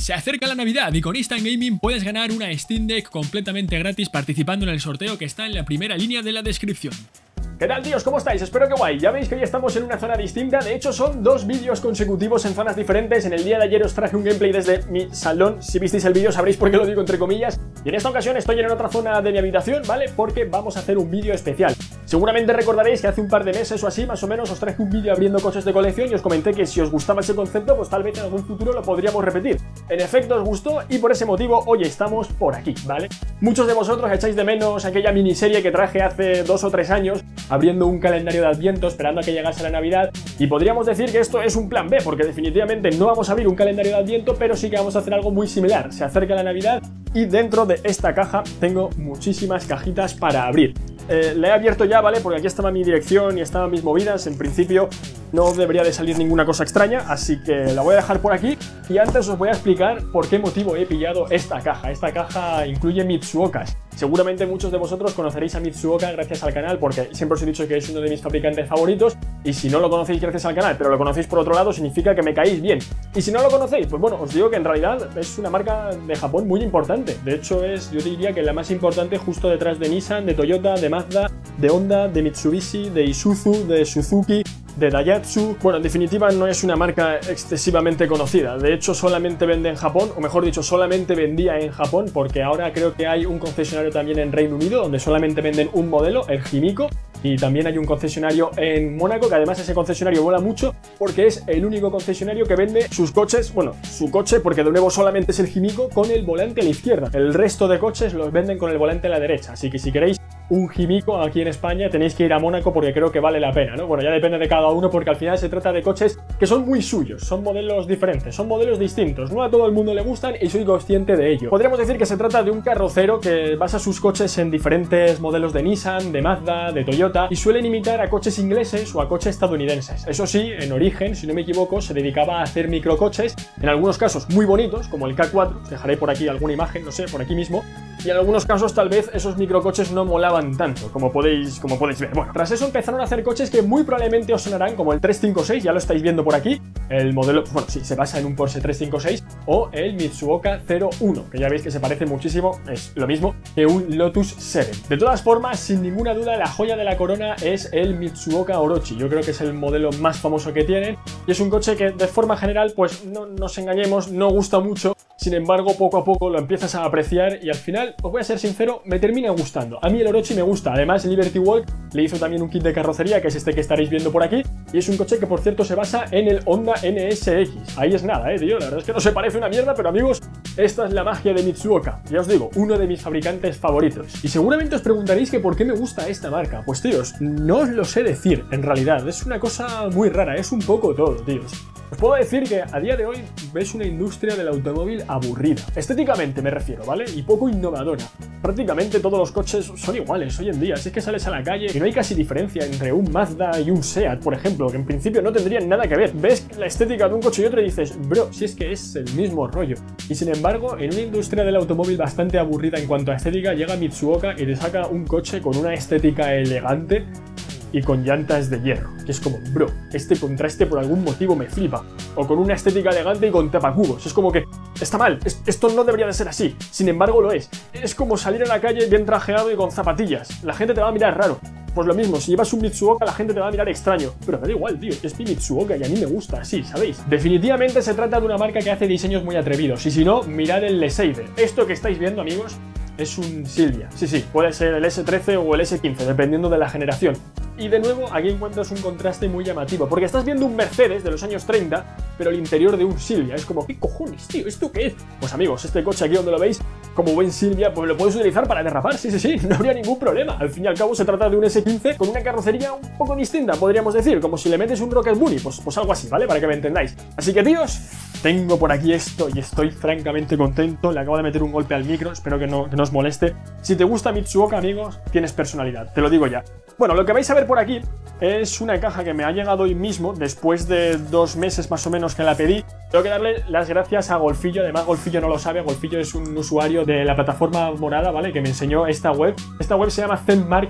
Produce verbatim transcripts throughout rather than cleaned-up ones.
Se acerca la Navidad y con Instant Gaming puedes ganar una Steam Deck completamente gratis participando en el sorteo que está en la primera línea de la descripción. ¿Qué tal, tíos? ¿Cómo estáis? Espero que guay. Ya veis que hoy estamos en una zona distinta. De hecho, son dos vídeos consecutivos en zonas diferentes. En el día de ayer os traje un gameplay desde mi salón. Si visteis el vídeo sabréis por qué lo digo entre comillas. Y en esta ocasión estoy en otra zona de mi habitación, ¿vale? Porque vamos a hacer un vídeo especial. Seguramente recordaréis que hace un par de meses o así, más o menos, os traje un vídeo abriendo coches de colección y os comenté que si os gustaba ese concepto, pues tal vez en algún futuro lo podríamos repetir. En efecto, os gustó y por ese motivo hoy estamos por aquí, ¿vale? Muchos de vosotros echáis de menos aquella miniserie que traje hace dos o tres años, abriendo un calendario de Adviento, esperando a que llegase la Navidad, y podríamos decir que esto es un plan B, porque definitivamente no vamos a abrir un calendario de Adviento, pero sí que vamos a hacer algo muy similar. Se acerca la Navidad y dentro de esta caja tengo muchísimas cajitas para abrir. Eh, la he abierto ya, ¿vale? Porque aquí estaba mi dirección y estaban mis movidas. En principio no debería de salir ninguna cosa extraña, así que la voy a dejar por aquí. Y antes os voy a explicar por qué motivo he pillado esta caja. Esta caja incluye Mitsuokas. Seguramente muchos de vosotros conoceréis a Mitsuoka gracias al canal, porque siempre os he dicho que es uno de mis fabricantes favoritos. Y si no lo conocéis gracias al canal, pero lo conocéis por otro lado, significa que me caéis bien. Y si no lo conocéis, pues bueno, os digo que en realidad es una marca de Japón muy importante. De hecho es, yo diría que la más importante, justo detrás de Nissan, de Toyota, de Mazda, de Honda, de Mitsubishi, de Isuzu, de Suzuki, de Daihatsu. Bueno, en definitiva no es una marca excesivamente conocida. De hecho solamente vende en Japón, o mejor dicho, solamente vendía en Japón, porque ahora creo que hay un concesionario también en Reino Unido donde solamente venden un modelo, el Himiko. Y también hay un concesionario en Mónaco, que además ese concesionario mola mucho porque es el único concesionario que vende sus coches, bueno, su coche, porque de nuevo solamente es el Himiko, con el volante a la izquierda. El resto de coches los venden con el volante a la derecha, así que si queréis un Himiko aquí en España tenéis que ir a Mónaco porque creo que vale la pena, ¿no? Bueno, ya depende de cada uno porque al final se trata de coches que son muy suyos, son modelos diferentes, son modelos distintos, no a todo el mundo le gustan y soy consciente de ello. Podríamos decir que se trata de un carrocero que basa sus coches en diferentes modelos de Nissan, de Mazda, de Toyota y suelen imitar a coches ingleses o a coches estadounidenses. Eso sí, en origen, si no me equivoco, se dedicaba a hacer microcoches, en algunos casos muy bonitos, como el K cuatro, os dejaré por aquí alguna imagen, no sé, por aquí mismo, y en algunos casos tal vez esos microcoches no molaban tanto, como podéis, como podéis ver. Bueno, tras eso empezaron a hacer coches que muy probablemente os sonarán, como el trescientos cincuenta y seis, ya lo estáis viendo por aquí, el modelo, bueno, sí, se basa en un Porsche trescientos cincuenta y seis, o el Mitsuoka cero uno, que ya veis que se parece muchísimo, es lo mismo que un Lotus siete. De todas formas, sin ninguna duda, la joya de la corona es el Mitsuoka Orochi. Yo creo que es el modelo más famoso que tienen, y es un coche que de forma general, pues no nos engañemos, no gusta mucho. Sin embargo, poco a poco lo empiezas a apreciar y al final, os voy a ser sincero, me termina gustando. A mí el Orochi me gusta. Además, Liberty Walk le hizo también un kit de carrocería, que es este que estaréis viendo por aquí, y es un coche que, por cierto, se basa en el Honda N S X. Ahí es nada, eh, tío. La verdad es que no se parece una mierda, pero amigos, esta es la magia de Mitsuoka. Ya os digo, uno de mis fabricantes favoritos. Y seguramente os preguntaréis que por qué me gusta esta marca. Pues, tíos, no os lo sé decir, en realidad. Es una cosa muy rara, es un poco todo, tíos. Os puedo decir que a día de hoy ves una industria del automóvil aburrida. Estéticamente me refiero, ¿vale? Y poco innovadora. Prácticamente todos los coches son iguales hoy en día. Si es que sales a la calle y no hay casi diferencia entre un Mazda y un Seat, por ejemplo, que en principio no tendrían nada que ver. Ves la estética de un coche y otro y dices, bro, si es que es el mismo rollo. Y sin embargo, en una industria del automóvil bastante aburrida en cuanto a estética, llega Mitsuoka y te saca un coche con una estética elegante y con llantas de hierro, que es como, bro, este contraste por algún motivo me flipa. O con una estética elegante y con tapacubos, es como que está mal, es, esto no debería de ser así, sin embargo lo es. Es como salir a la calle bien trajeado y con zapatillas, la gente te va a mirar raro. Pues lo mismo, si llevas un Mitsuoka la gente te va a mirar extraño, pero me da igual, tío, es mi Mitsuoka y a mí me gusta así, ¿sabéis? Definitivamente se trata de una marca que hace diseños muy atrevidos, y si no, mirad el Leseide. Esto que estáis viendo, amigos, es un Silvia. Sí, sí, puede ser el ese trece o el ese quince, dependiendo de la generación. Y de nuevo, aquí encuentras un contraste muy llamativo, porque estás viendo un Mercedes de los años treinta, pero el interior de un Silvia. Es como, ¿qué cojones, tío? ¿Esto qué es? Pues amigos, este coche aquí donde lo veis, como buen Silvia, pues lo puedes utilizar para derrapar, sí, sí, sí, no habría ningún problema. Al fin y al cabo se trata de un ese quince con una carrocería un poco distinta, podríamos decir, como si le metes un Rocket Bunny, pues, pues algo así, ¿vale? Para que me entendáis. Así que, tíos, tengo por aquí esto y estoy francamente contento. Le acabo de meter un golpe al micro, espero que no, que no os moleste. Si te gusta Mitsuoka, amigos, tienes personalidad, te lo digo ya. Bueno, lo que vais a ver por aquí es una caja que me ha llegado hoy mismo, después de dos meses más o menos que la pedí. Tengo que darle las gracias a Golfillo, además Golfillo no lo sabe, Golfillo es un usuario de la plataforma morada, ¿vale? Que me enseñó esta web. Esta web se llama Zen Market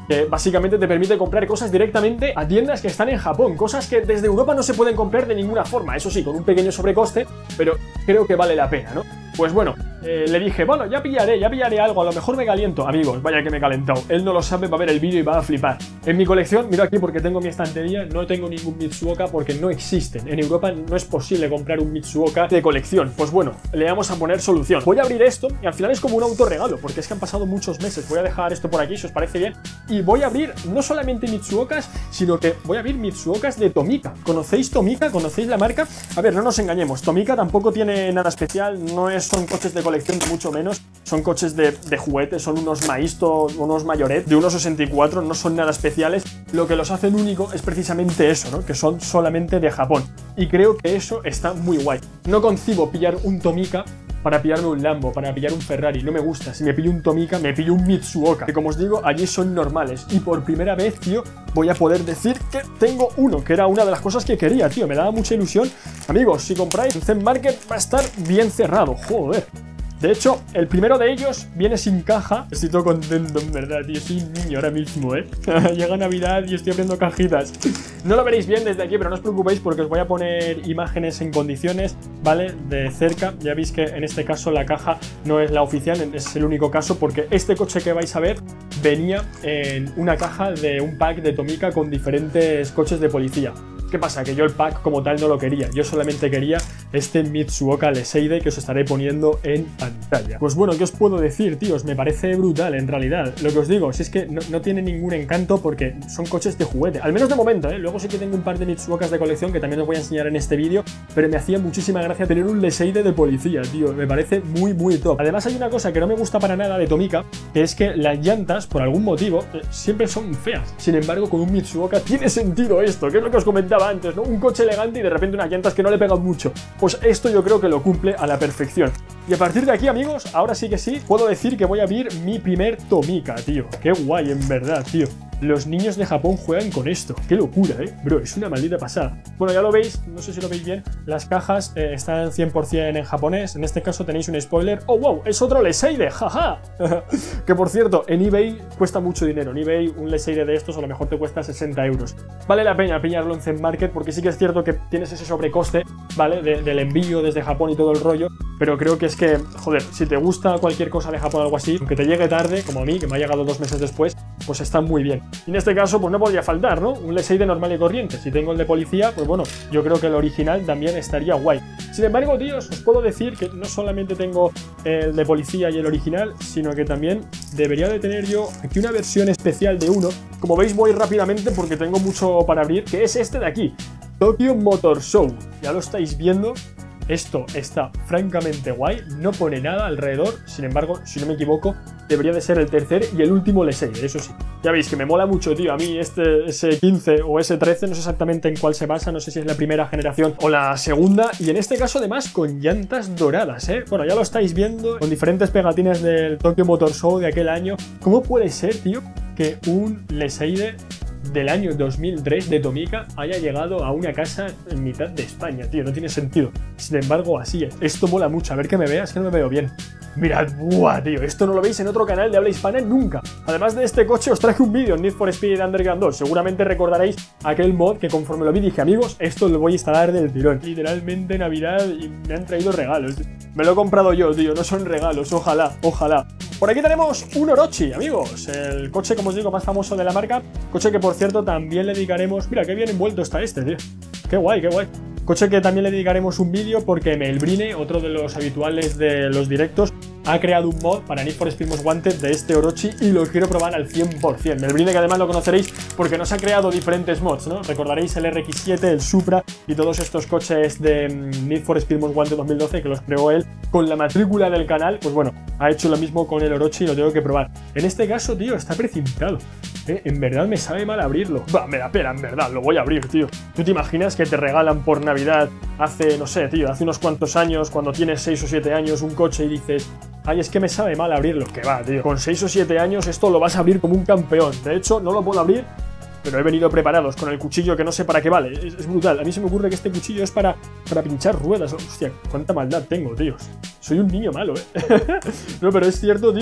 que básicamente te permite comprar cosas directamente a tiendas que están en Japón, cosas que desde Europa no se pueden comprar de ninguna forma, eso sí, con un pequeño sobrecoste, pero creo que vale la pena, ¿no? Pues bueno, eh, le dije, bueno, ya pillaré, ya pillaré algo, a lo mejor me caliento. Amigos, vaya que me he calentado, él no lo sabe, va a ver el vídeo y va a flipar. En mi colección, mira aquí porque tengo mi estantería, no tengo ningún Mitsuoka porque no existen. En Europa no es posible comprar un Mitsuoka de colección. Pues bueno, le vamos a poner solución. Voy a abrir esto y al final es como un autorregalo, porque es que han pasado muchos meses. Voy a dejar esto por aquí, si os parece bien. Y voy a abrir no solamente Mitsuokas, sino que voy a abrir Mitsuokas de Tomica. ¿Conocéis Tomica? ¿Conocéis la marca? A ver, no nos engañemos, Tomica tampoco tiene nada especial, no es, son coches de colección, mucho menos. Son coches de, de juguete, son unos Maisto, unos Mayoret de uno sesenta y cuatro, no son nada especiales. Lo que los hacen único es precisamente eso, ¿no? Que son solamente de Japón. Y creo que eso está muy guay. No concibo pillar un Tomica para pillarme un Lambo, para pillar un Ferrari, no me gusta. Si me pillo un Tomica, me pillo un Mitsuoka, que como os digo, allí son normales. Y por primera vez, tío, voy a poder decir que tengo uno, que era una de las cosas que quería, tío. Me daba mucha ilusión. Amigos, si compráis, el Zen Market va a estar bien cerrado, joder. De hecho, el primero de ellos viene sin caja. Estoy todo contento, en verdad, tío. Soy un niño ahora mismo, ¿eh? Llega Navidad y estoy abriendo cajitas. No lo veréis bien desde aquí, pero no os preocupéis porque os voy a poner imágenes en condiciones, ¿vale? De cerca. Ya veis que en este caso la caja no es la oficial, es el único caso porque este coche que vais a ver venía en una caja de un pack de Tomica con diferentes coches de policía. ¿Qué pasa? Que yo el pack como tal no lo quería, yo solamente quería este Mitsuoka Leseide que os estaré poniendo en pantalla. Pues bueno, ¿qué os puedo decir, tíos? Me parece brutal en realidad. Lo que os digo, si es que no, no tiene ningún encanto porque son coches de juguete, al menos de momento, ¿eh? Luego sí que tengo un par de Mitsuokas de colección que también os voy a enseñar en este vídeo, pero me hacía muchísima gracia tener un Leseide de policía, tío, me parece muy muy top. Además hay una cosa que no me gusta para nada de Tomica, que es que las llantas, por algún motivo, eh, siempre son feas. Sin embargo, con un Mitsuoka tiene sentido esto, que es lo que os comentaba antes, ¿no? Un coche elegante y de repente unas llantas que no le pegan mucho. Pues esto yo creo que lo cumple a la perfección. Y a partir de aquí, amigos, ahora sí que sí, puedo decir que voy a abrir mi primer Tomica, tío. Qué guay, en verdad, tío. Los niños de Japón juegan con esto. Qué locura, ¿eh? Bro, es una maldita pasada. Bueno, ya lo veis, no sé si lo veis bien. Las cajas eh, están cien por cien en japonés. En este caso tenéis un spoiler. ¡Oh, wow! Es otro Leseide, jaja. Que por cierto, en eBay cuesta mucho dinero. En eBay un Leseide de estos a lo mejor te cuesta sesenta euros. Vale la pena pillarlo en Zen Market porque sí que es cierto que tienes ese sobrecoste, ¿vale? De, del envío desde Japón y todo el rollo. Pero creo que es que, joder, si te gusta cualquier cosa de Japón o algo así, aunque te llegue tarde, como a mí, que me ha llegado dos meses después, pues está muy bien. Y en este caso, pues no podría faltar, ¿no? Un Leseide normal y corriente. Si tengo el de policía, pues bueno, yo creo que el original también estaría guay. Sin embargo, tíos, os puedo decir que no solamente tengo el de policía y el original, sino que también debería de tener yo aquí una versión especial de uno. Como veis, voy rápidamente porque tengo mucho para abrir, que es este de aquí, Tokyo Motor Show. Ya lo estáis viendo. Esto está francamente guay, no pone nada alrededor, sin embargo, si no me equivoco, debería de ser el tercer y el último Leseide, eso sí. Ya veis que me mola mucho, tío, a mí este ese quince o ese trece, no sé exactamente en cuál se basa, no sé si es la primera generación o la segunda, y en este caso además con llantas doradas, ¿eh? Bueno, ya lo estáis viendo, con diferentes pegatines del Tokyo Motor Show de aquel año. ¿Cómo puede ser, tío, que un Leseide del año dos mil tres de Tomica haya llegado a una casa en mitad de España, tío? No tiene sentido. Sin embargo, así es. Esto mola mucho. A ver que me veas, que no me veo bien. Mirad, buah, tío. Esto no lo veis en otro canal de habla hispana nunca. Además de este coche, os traje un vídeo en Need for Speed Underground dos. Seguramente recordaréis aquel mod que conforme lo vi dije, amigos, esto lo voy a instalar del tirón. Literalmente Navidad y me han traído regalos. Me lo he comprado yo, tío. No son regalos. Ojalá, ojalá. Por aquí tenemos un Orochi, amigos. El coche, como os digo, más famoso de la marca. Coche que, por cierto, también le dedicaremos... Mira, qué bien envuelto está este, tío. Qué guay, qué guay. Coche que también le dedicaremos un vídeo porque Melbrine, otro de los habituales de los directos, ha creado un mod para Need for Speed Most Wanted de este Orochi y lo quiero probar al cien por cien. Melbrine, que además lo conoceréis porque nos ha creado diferentes mods, ¿no? Recordaréis el R X siete, el Supra y todos estos coches de Need for Speed Most Wanted dos mil doce que los creó él con la matrícula del canal. Pues bueno, ha hecho lo mismo con el Orochi y lo tengo que probar. En este caso, tío, está precintado. Eh, en verdad me sabe mal abrirlo. Va, me da pena, en verdad, lo voy a abrir, tío. ¿Tú te imaginas que te regalan por Navidad hace, no sé, tío, hace unos cuantos años, cuando tienes seis o siete años, un coche y dices, ay, es que me sabe mal abrirlo? Que va, tío. Con seis o siete años esto lo vas a abrir como un campeón. De hecho, no lo puedo abrir, pero he venido preparados con el cuchillo que no sé para qué vale. Es, es brutal. A mí se me ocurre que este cuchillo es para, para pinchar ruedas. Hostia, cuánta maldad tengo, tíos. Soy un niño malo, ¿eh? No, pero es cierto, tío,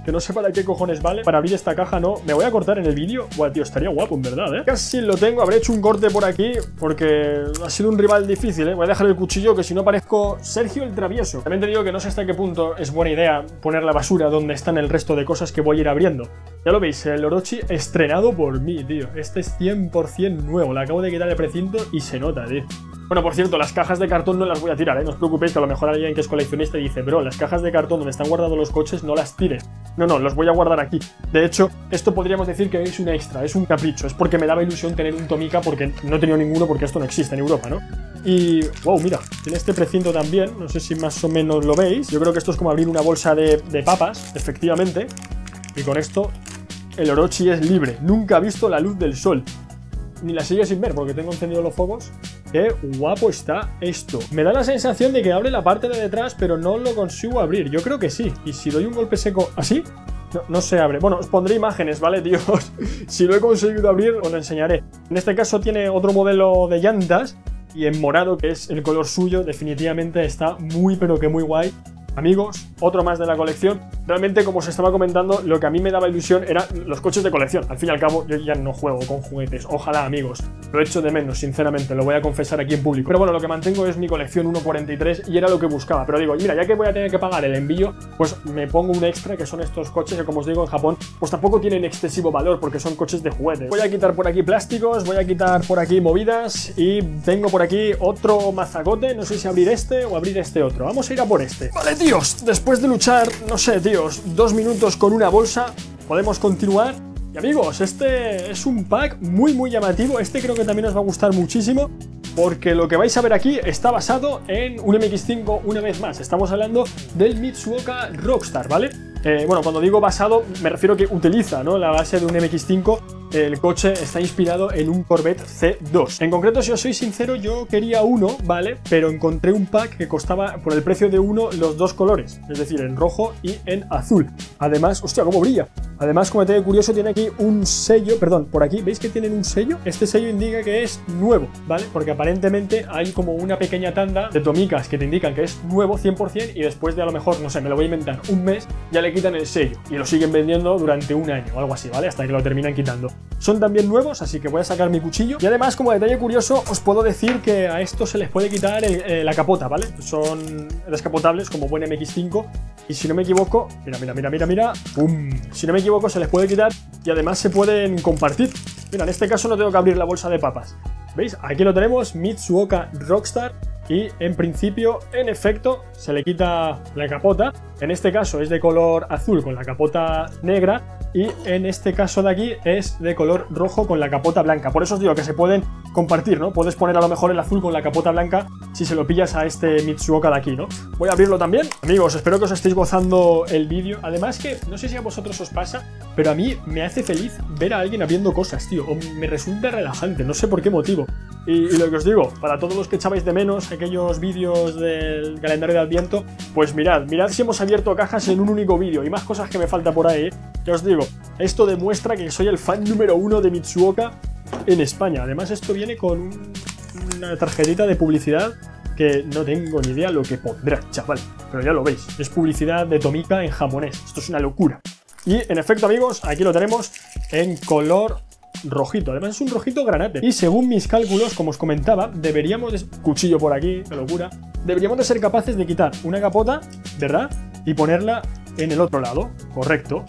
que no sé para qué cojones vale. Para abrir esta caja no. Me voy a cortar en el vídeo. Buah, tío, estaría guapo, en verdad, ¿eh? Casi lo tengo. Habré hecho un corte por aquí porque ha sido un rival difícil, ¿eh? Voy a dejar el cuchillo, que si no parezco Sergio el Travieso. También te digo que no sé hasta qué punto es buena idea poner la basura donde están el resto de cosas que voy a ir abriendo. Ya lo veis, el Orochi estrenado por mí, tío. Este es cien por cien nuevo. Le acabo de quitar el precinto y se nota, tío. Bueno, por cierto, las cajas de cartón no las voy a tirar, ¿eh? No os preocupéis, que a lo mejor alguien que es coleccionista dice, bro, las cajas de cartón donde están guardados los coches no las tires. No, no, los voy a guardar aquí. De hecho, esto podríamos decir que es un extra, es un capricho. Es porque me daba ilusión tener un Tomica, porque no he tenido ninguno, porque esto no existe en Europa, ¿no? Y, wow, mira, tiene este precinto también. No sé si más o menos lo veis. Yo creo que esto es como abrir una bolsa de, de papas, efectivamente. Y con esto, el Orochi es libre. Nunca ha visto la luz del sol. Ni la sigue sin ver porque tengo encendidos los focos. Qué guapo está esto. Me da la sensación de que abre la parte de detrás, pero no lo consigo abrir. Yo creo que sí. Y si doy un golpe seco así, no, no se abre. Bueno, os pondré imágenes, ¿vale, tíos? Si lo he conseguido abrir, os lo enseñaré. En este caso tiene otro modelo de llantas. Y en morado, que es el color suyo, definitivamente está muy, pero que muy guay. Amigos, otro más de la colección. Realmente, como os estaba comentando, lo que a mí me daba ilusión eran los coches de colección. Al fin y al cabo, yo ya no juego con juguetes. Ojalá, amigos. Lo echo de menos, sinceramente. Lo voy a confesar aquí en público. Pero bueno, lo que mantengo es mi colección uno cuarenta y tres y era lo que buscaba. Pero digo, mira, ya que voy a tener que pagar el envío, pues me pongo un extra, que son estos coches que, como os digo, en Japón, pues tampoco tienen excesivo valor porque son coches de juguetes. Voy a quitar por aquí plásticos, voy a quitar por aquí movidas y tengo por aquí otro mazacote. No sé si abrir este o abrir este otro. Vamos a ir a por este. Vale, tío. Tíos, después de luchar, no sé, tíos, dos minutos con una bolsa, podemos continuar. Y amigos, este es un pack muy muy llamativo. Este creo que también os va a gustar muchísimo, porque lo que vais a ver aquí está basado en un M X cinco una vez más. Estamos hablando del Mitsuoka Rockstar, ¿vale? Eh, bueno, cuando digo basado, me refiero que utiliza, ¿no?, la base de un M X cinco. El coche está inspirado en un Corvette C dos. En concreto, si os soy sincero, yo quería uno, ¿vale? Pero encontré un pack que costaba por el precio de uno los dos colores, es decir, en rojo y en azul. Además, hostia, cómo brilla. Además, como detalle curioso, tiene aquí un sello, perdón, por aquí, ¿veis que tienen un sello? Este sello indica que es nuevo, ¿vale? Porque aparentemente hay como una pequeña tanda de Tomicas que te indican que es nuevo cien por cien y después de a lo mejor, no sé, me lo voy a inventar, un mes, ya le quitan el sello y lo siguen vendiendo durante un año o algo así, ¿vale? Hasta que lo terminan quitando. Son también nuevos, así que voy a sacar mi cuchillo. Y además, como detalle curioso, os puedo decir que a esto se les puede quitar el, eh, la capota, ¿vale? Son descapotables como buen M X cinco. Y si no me equivoco, mira, mira, mira, mira, mira, ¡pum! Si no me equivoco, se les puede quitar y además se pueden compartir. Mira, en este caso no tengo que abrir la bolsa de papas. ¿Veis? Aquí lo tenemos, Mitsuoka Rockstar. Y en principio, en efecto, se le quita la capota. En este caso es de color azul con la capota negra. Y en este caso de aquí es de color rojo con la capota blanca. Por eso os digo que se pueden compartir, ¿no? Puedes poner a lo mejor el azul con la capota blanca si se lo pillas a este Mitsuoka de aquí, ¿no? Voy a abrirlo también. Amigos, espero que os estéis gozando el vídeo. Además que, no sé si a vosotros os pasa, pero a mí me hace feliz ver a alguien abriendo cosas, tío. O me resulta relajante, no sé por qué motivo. Y, y lo que os digo, para todos los que echabais de menos aquellos vídeos del calendario de Adviento, pues mirad, mirad si hemos abierto cajas en un único vídeo y más cosas que me falta por ahí, ¿eh? Ya os digo, esto demuestra que soy el fan número uno de Mitsuoka en España. Además, esto viene con un, una tarjetita de publicidad que no tengo ni idea lo que pondrá, chaval. Pero ya lo veis, es publicidad de Tomica en japonés. Esto es una locura. Y en efecto, amigos, aquí lo tenemos en color rojito. Además es un rojito granate. Y según mis cálculos, como os comentaba, deberíamos de... Cuchillo por aquí, qué locura. Deberíamos de ser capaces de quitar una capota, ¿verdad? Y ponerla en el otro lado. Correcto.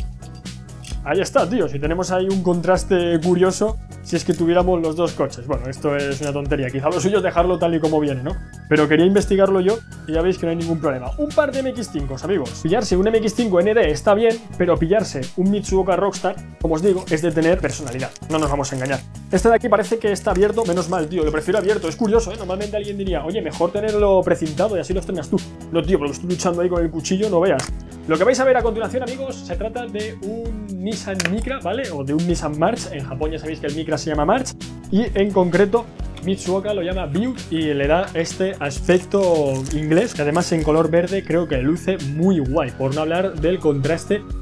Ahí está, tío. Si tenemos ahí un contraste curioso, si es que tuviéramos los dos coches. Bueno, esto es una tontería. Quizá lo suyo es dejarlo tal y como viene, ¿no? Pero quería investigarlo yo y ya veis que no hay ningún problema. Un par de M X cinco, amigos. Pillarse un M X cinco N D está bien, pero pillarse un Mitsuoka Rockstar, como os digo, es de tener personalidad. No nos vamos a engañar. Este de aquí parece que está abierto, menos mal, tío. Lo prefiero abierto. Es curioso, ¿eh? Normalmente alguien diría, oye, mejor tenerlo precintado y así lo estrenas tú. No, tío, pero estoy luchando ahí con el cuchillo, no veas. Lo que vais a ver a continuación, amigos, se trata de un Nissan Micra, ¿vale? O de un Nissan March. En Japón ya sabéis que el Micra se llama March. Y en concreto, Mitsuoka lo llama Buick y le da este aspecto inglés, que además en color verde creo que luce muy guay, por no hablar del contraste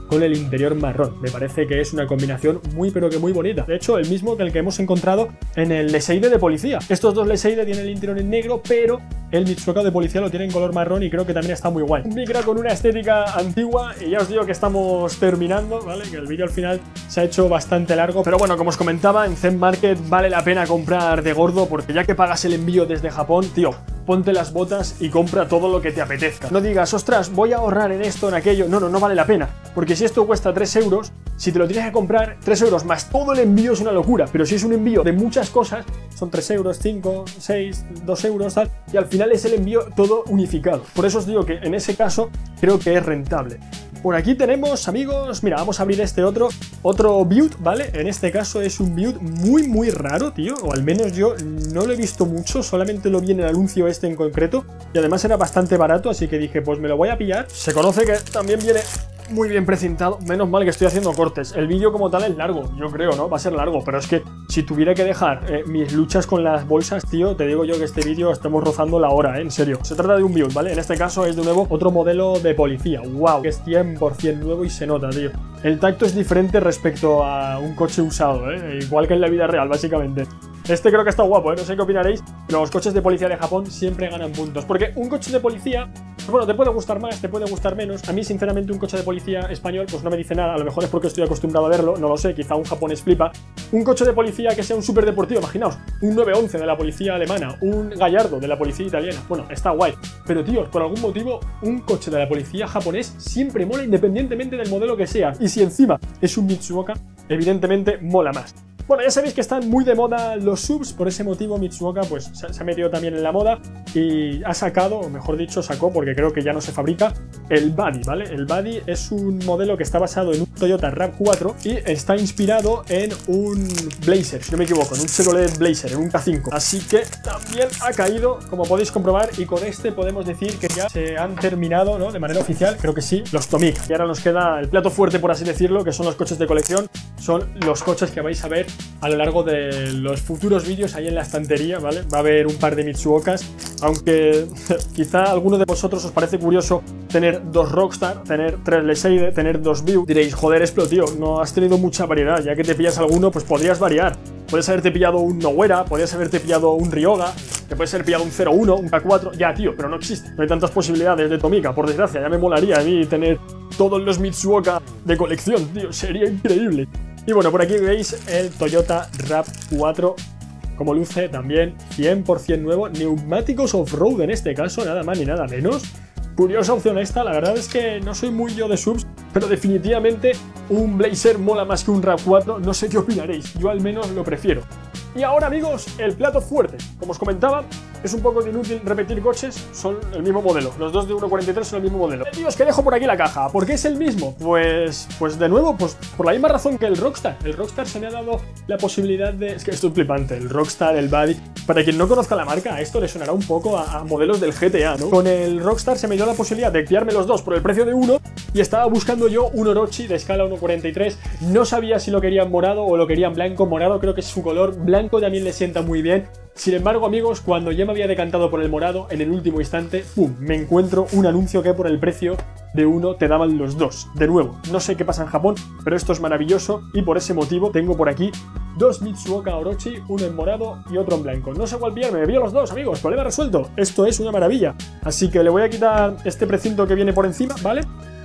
con el interior marrón. Me parece que es una combinación muy pero que muy bonita. De hecho, el mismo del que hemos encontrado en el Leseide de policía. Estos dos Leseide tienen el interior en negro, pero el Mitsuoka de policía lo tiene en color marrón y creo que también está muy guay. Un Micra con una estética antigua y ya os digo que estamos terminando, ¿vale? Que el vídeo al final se ha hecho bastante largo, pero bueno, como os comentaba, en Zen Market vale la pena comprar de gordo porque ya que pagas el envío desde Japón, tío, ponte las botas y compra todo lo que te apetezca. No digas, ostras, voy a ahorrar en esto, en aquello. No, no, no vale la pena. Porque si esto cuesta tres euros, si te lo tienes que comprar, tres euros más todo el envío es una locura. Pero si es un envío de muchas cosas, son tres euros, cinco, seis, dos euros, tal. Y al final es el envío todo unificado. Por eso os digo que en ese caso creo que es rentable. Por aquí tenemos, amigos, mira, vamos a abrir este otro, otro build, ¿vale? En este caso es un build muy, muy raro, tío, o al menos yo no lo he visto mucho, solamente lo vi en el anuncio este en concreto, y además era bastante barato, así que dije, pues me lo voy a pillar. Se conoce que también viene muy bien precintado, menos mal que estoy haciendo cortes. El vídeo como tal es largo, yo creo, ¿no? Va a ser largo, pero es que si tuviera que dejar eh, mis luchas con las bolsas, tío, te digo yo que este vídeo estamos rozando la hora, ¿eh? En serio. Se trata de un build, ¿vale? En este caso es de nuevo otro modelo de policía. ¡Wow! Que es cien por cien nuevo y se nota, tío. El tacto es diferente respecto a un coche usado, ¿eh? Igual que en la vida real, básicamente. Este creo que está guapo, ¿eh? No sé qué opinaréis, pero los coches de policía de Japón siempre ganan puntos. Porque un coche de policía, pues bueno, te puede gustar más, te puede gustar menos. A mí, sinceramente, un coche de policía español, pues no me dice nada. A lo mejor es porque estoy acostumbrado a verlo, no lo sé, quizá un japonés flipa. Un coche de policía que sea un superdeportivo, imaginaos, un nueve once de la policía alemana, un Gallardo de la policía italiana. Bueno, está guay. Pero, tíos, por algún motivo, un coche de la policía japonés siempre mola independientemente del modelo que sea. Y si encima es un Mitsuoka, evidentemente mola más. Bueno, ya sabéis que están muy de moda los subs, por ese motivo Mitsuoka pues se ha metido también en la moda y ha sacado, o mejor dicho sacó, porque creo que ya no se fabrica, el Buddy, ¿vale? El Buddy es un modelo que está basado en un Toyota RAV cuatro y está inspirado en un Blazer, si no me equivoco, en un Chevrolet Blazer, en un K cinco. Así que también ha caído, como podéis comprobar, y con este podemos decir que ya se han terminado, ¿no? De manera oficial, creo que sí, los Tomica. Y ahora nos queda el plato fuerte, por así decirlo, que son los coches de colección, son los coches que vais a ver a lo largo de los futuros vídeos ahí en la estantería, ¿vale? Va a haber un par de Mitsuokas, aunque quizá a alguno de vosotros os parece curioso tener dos Rockstar, tener tres Leseide, tener dos View. Diréis, joder, Esplo, tío, no has tenido mucha variedad, ya que te pillas alguno, pues podrías variar. Puedes haberte pillado un Nowera, podrías haberte pillado un Ryoga, te puedes haber pillado un cero uno, un K cuatro, ya, tío, pero no existe. No hay tantas posibilidades de Tomica, por desgracia, ya me molaría a mí tener todos los Mitsuoka de colección, tío, sería increíble. Y bueno, por aquí veis el Toyota RAV cuatro, como luce también cien por cien nuevo, neumáticos off-road en este caso, nada más ni nada menos. Curiosa opción esta, la verdad es que no soy muy yo de subs, pero definitivamente un Blazer mola más que un RAV cuatro, no sé qué opinaréis, yo al menos lo prefiero. Y ahora, amigos, el plato fuerte. Como os comentaba, es un poco inútil repetir coches, son el mismo modelo. Los dos de uno cuarenta y tres son el mismo modelo. El lío es que dejo por aquí la caja. ¿Por qué es el mismo? Pues, pues de nuevo, pues por la misma razón que el Rockstar. El Rockstar se me ha dado la posibilidad de... Es que esto es flipante, el Rockstar, el Buddy. Para quien no conozca la marca, a esto le sonará un poco a, a modelos del G T A, ¿no? Con el Rockstar se me dio la posibilidad de pillarme los dos por el precio de uno y estaba buscando yo un Orochi de escala uno cuarenta y tres. No sabía si lo querían morado o lo querían blanco. Morado creo que es su color, blanco también le sienta muy bien. Sin embargo, amigos, cuando ya me había decantado por el morado, en el último instante, ¡pum!, me encuentro un anuncio que por el precio de uno te daban los dos. De nuevo, no sé qué pasa en Japón, pero esto es maravilloso y por ese motivo tengo por aquí dos Mitsuoka Orochi, uno en morado y otro en blanco. No sé cuál pillarme, me pillo los dos, amigos, problema resuelto. Esto es una maravilla. Así que le voy a quitar este precinto que viene por encima, ¿vale?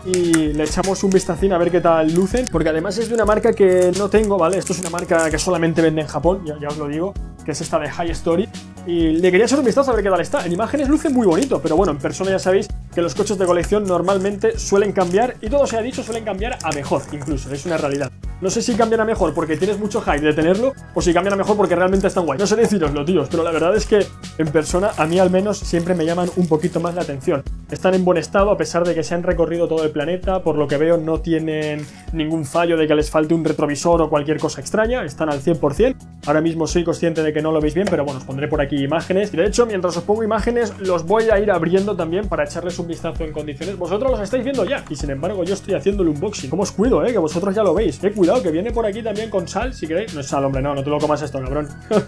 Y le echamos un vistacín a ver qué tal lucen, porque además es de una marca que no tengo, ¿vale? Esto es una marca que solamente vende en Japón, ya, ya os lo digo, que es esta de High Story. Y le quería echar un vistazo a ver qué tal está. En imágenes luce muy bonito, pero bueno, en persona ya sabéis que los coches de colección normalmente suelen cambiar, y todo se ha dicho, suelen cambiar a mejor, incluso, es una realidad. No sé si cambian a mejor porque tienes mucho hype de tenerlo, o si cambian a mejor porque realmente están guay. No sé deciroslo, tíos, pero la verdad es que en persona, a mí al menos, siempre me llaman un poquito más la atención. Están en buen estado, a pesar de que se han recorrido todo el planeta, por lo que veo no tienen ningún fallo de que les falte un retrovisor o cualquier cosa extraña, están al cien por cien. Ahora mismo soy consciente de que no lo veis bien, pero bueno, os pondré por aquí imágenes. Y de hecho, mientras os pongo imágenes, los voy a ir abriendo también para echarles un vistazo en condiciones. Vosotros los estáis viendo ya, y sin embargo yo estoy haciendo el unboxing. ¿Cómo os cuido, eh? Que vosotros ya lo veis. Eh, cuidado, que viene por aquí también con sal, si queréis. No es sal, hombre, no, no te lo comas esto, cabrón.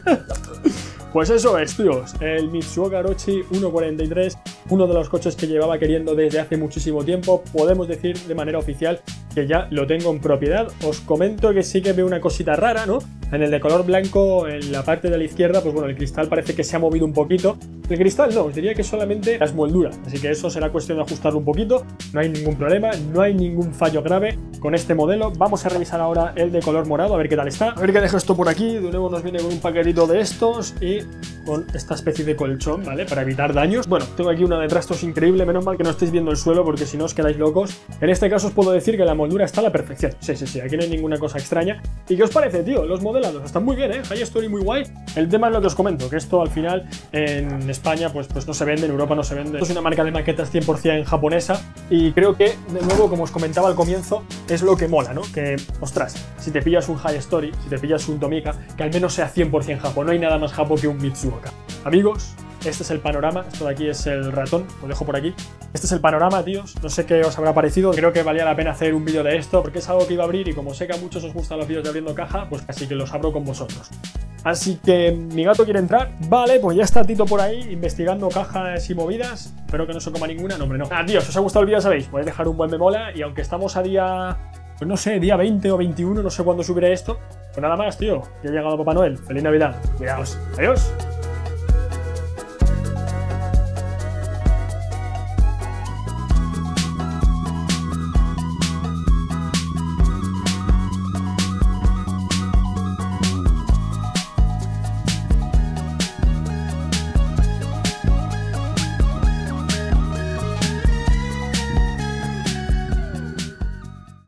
Pues eso es, tíos, el Mitsuoka Orochi uno cuarenta y tres, uno de los coches que llevaba queriendo desde hace muchísimo tiempo. Podemos decir de manera oficial que ya lo tengo en propiedad. Os comento que sí que veo una cosita rara, ¿no? En el de color blanco, en la parte de la izquierda, pues bueno, el cristal parece que se ha movido un poquito. El cristal no, os diría que solamente las molduras, así que eso será cuestión de ajustarlo un poquito. No hay ningún problema, no hay ningún fallo grave con este modelo. Vamos a revisar ahora el de color morado, a ver qué tal está. A ver qué dejo esto por aquí. De nuevo nos viene con un paquetito de estos y con esta especie de colchón, ¿vale? Para evitar daños. Bueno, tengo aquí una de trastos increíble, menos mal que no estáis viendo el suelo porque si no os quedáis locos. En este caso os puedo decir que la moldura está a la perfección. Sí, sí, sí, aquí no hay ninguna cosa extraña. ¿Y qué os parece, tío? Los modelados están muy bien, ¿eh? High Story muy guay. El tema es lo que os comento, que esto al final en España pues, pues no se vende, en Europa no se vende. Esto es una marca de maquetas cien por cien japonesa y creo que, de nuevo, como os comentaba al comienzo, es lo que mola, ¿no? Que, ostras, si te pillas un High Story, si te pillas un Tomica, que al menos sea cien por cien japo. No hay nada más japo que un Mitsuoka. Amigos, este es el panorama. Esto de aquí es el ratón, lo dejo por aquí. Este es el panorama, tíos. No sé qué os habrá parecido. Creo que valía la pena hacer un vídeo de esto porque es algo que iba a abrir y como sé que a muchos os gustan los vídeos de abriendo caja, pues casi que los abro con vosotros. Así que mi gato quiere entrar. Vale, pues ya está Tito por ahí investigando cajas y movidas. Espero que no se coma ninguna. No, hombre, no. Ah, tíos, si os ha gustado el vídeo, sabéis, podéis dejar un buen me mola. Y aunque estamos a día, pues no sé, día veinte o veintiuno, no sé cuándo subiré esto. Pues nada más, tío. Ya ha llegado Papá Noel. Feliz Navidad. Cuidaos. Adiós.